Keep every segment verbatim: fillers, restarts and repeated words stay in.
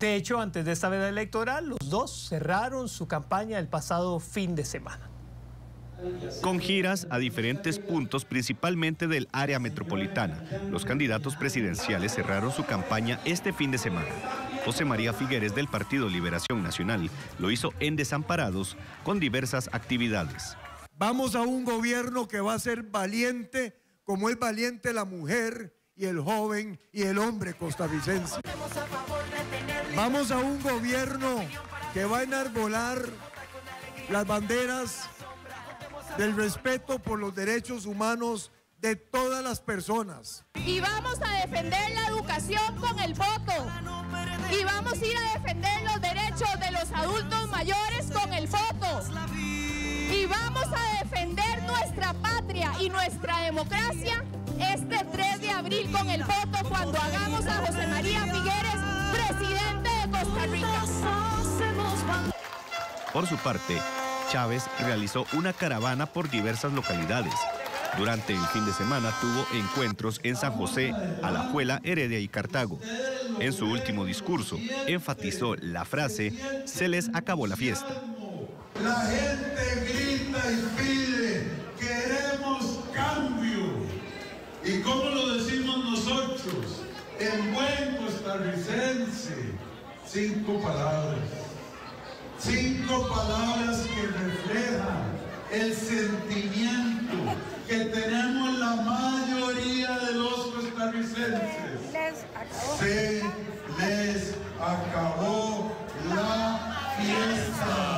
De hecho, antes de esta veda electoral, los dos cerraron su campaña el pasado fin de semana. Con giras a diferentes puntos, principalmente del área metropolitana, los candidatos presidenciales cerraron su campaña este fin de semana. José María Figueres, del Partido Liberación Nacional, lo hizo en Desamparados con diversas actividades. Vamos a un gobierno que va a ser valiente, como es valiente la mujer y el joven y el hombre costarricense. Vamos a un gobierno que va a enarbolar las banderas del respeto por los derechos humanos de todas las personas. Y vamos a defender la educación con el voto. Y vamos a ir a defender los derechos de los adultos mayores con el voto. Y vamos a defender nuestra patria y nuestra democracia este tres de abril con el voto, cuando hagamos a José María Figueres presidente de Costa Rica. Por su parte, Chávez realizó una caravana por diversas localidades. Durante el fin de semana tuvo encuentros en San José, Alajuela, Heredia y Cartago. En su último discurso, enfatizó la frase "se les acabó la fiesta". La gente grita y pide, queremos cambio. ¿Y cómo lo decimos nosotros? En buen costarricense, cinco palabras. Cinco palabras que reflejan el sentimiento que tenemos la mayoría de los costarricenses. Se les acabó la fiesta.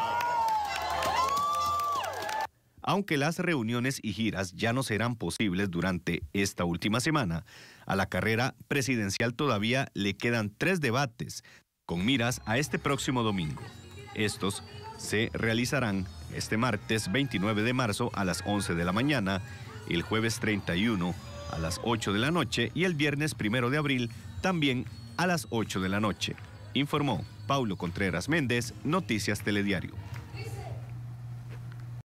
Aunque las reuniones y giras ya no serán posibles durante esta última semana, a la carrera presidencial todavía le quedan tres debates, con miras a este próximo domingo. Estos se realizarán este martes veintinueve de marzo a las once de la mañana, el jueves treinta y uno a las ocho de la noche y el viernes primero de abril también a las ocho de la noche. Informó Paulo Contreras Méndez, Noticias Telediario.